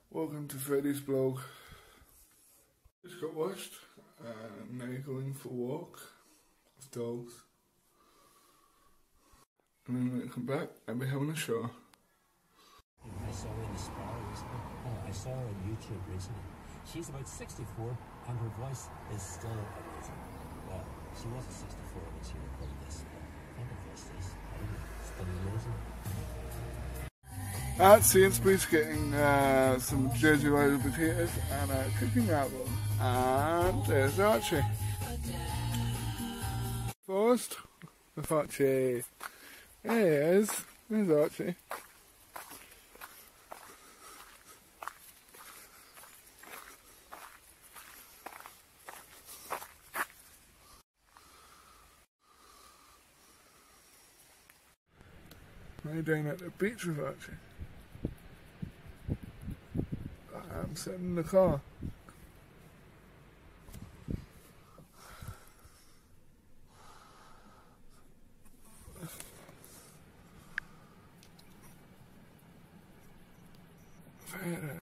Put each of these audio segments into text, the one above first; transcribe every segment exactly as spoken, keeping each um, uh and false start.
Welcome to Freddy's blog. Just got washed and now going for a walk with dogs. And then when I come back, I'll be having a shower. I saw her in the spa recently. Oh, I saw her on YouTube recently. She's about sixty-four and her voice is still amazing. Well, she wasn't sixty-four when she recorded this, but I think her voice is still amazing. At Sainsbury's getting uh, some Jersey Royal potatoes and a cooking apple. And there's Archie. First, with Archie. There he is. There's Archie. We're down at the beach with Archie. I'm sitting in the car. Very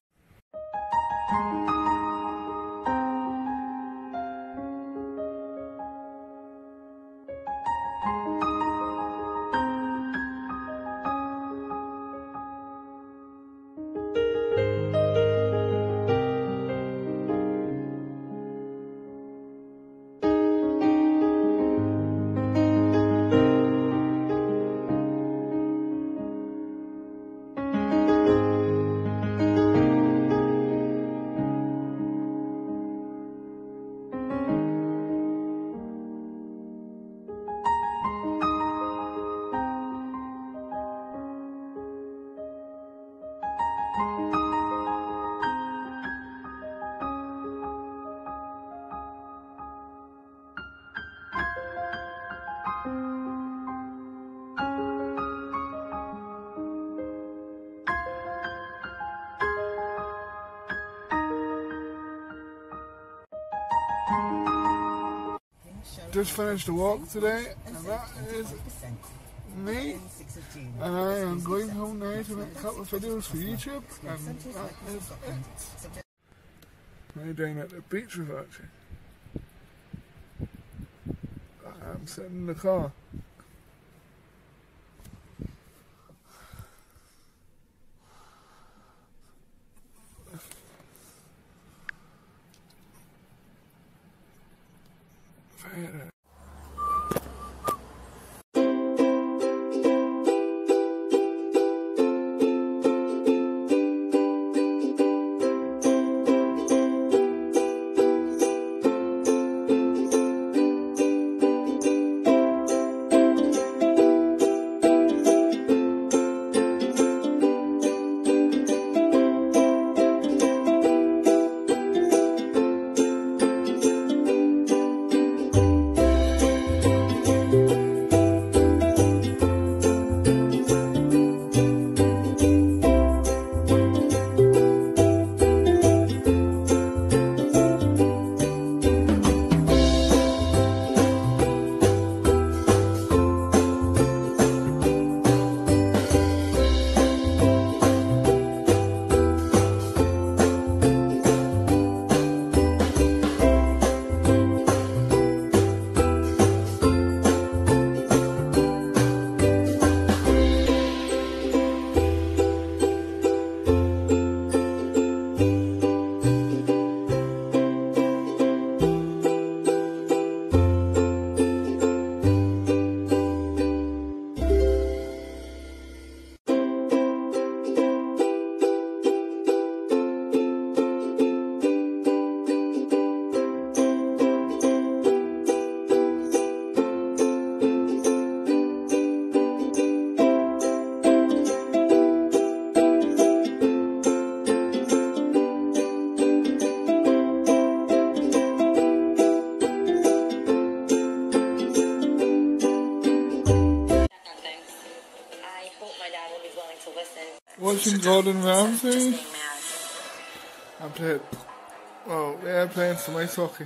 Just finished the walk today, and that is me. And I am going home now to make a couple of videos for YouTube, and that is it. We're down at the beach with Archie. I'm sitting in the car. Very watching Gordon Ramsay. I played, well, they're playing some ice hockey.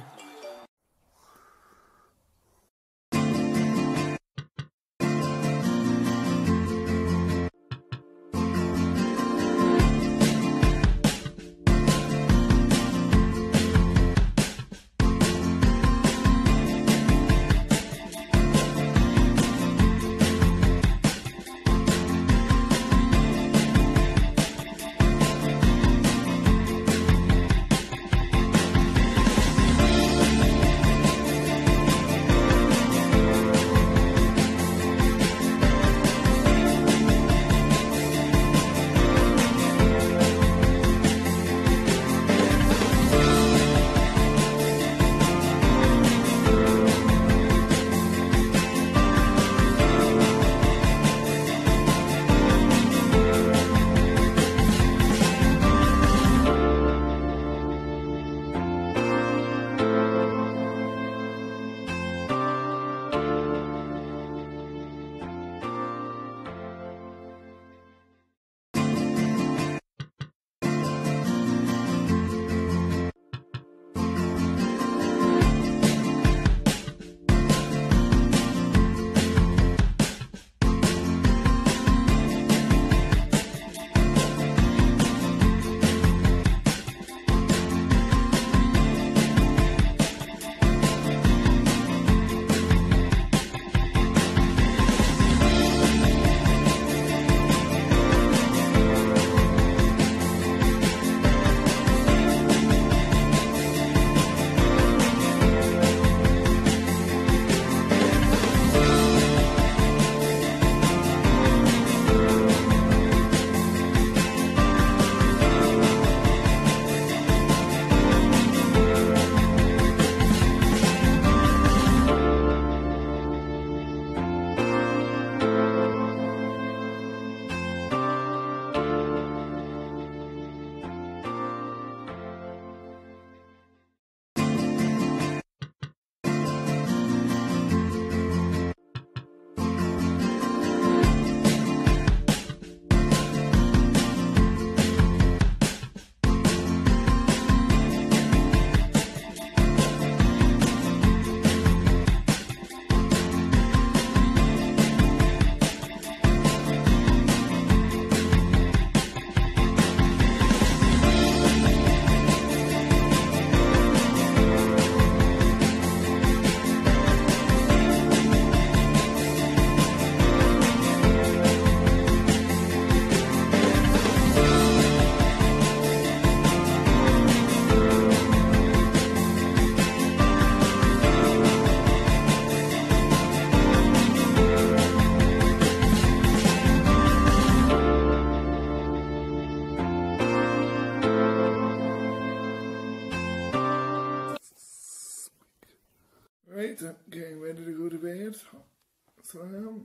night, I'm getting ready to go to bed. So I am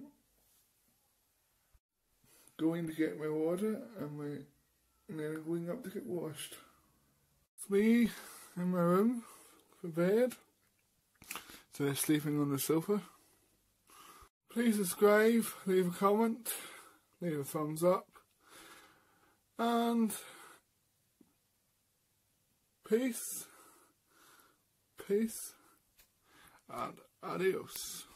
going to get my water and, my, and then I'm going up to get washed. It's me in my room for bed. So they're sleeping on the sofa. Please subscribe, leave a comment, leave a thumbs up, and peace, peace, and adios.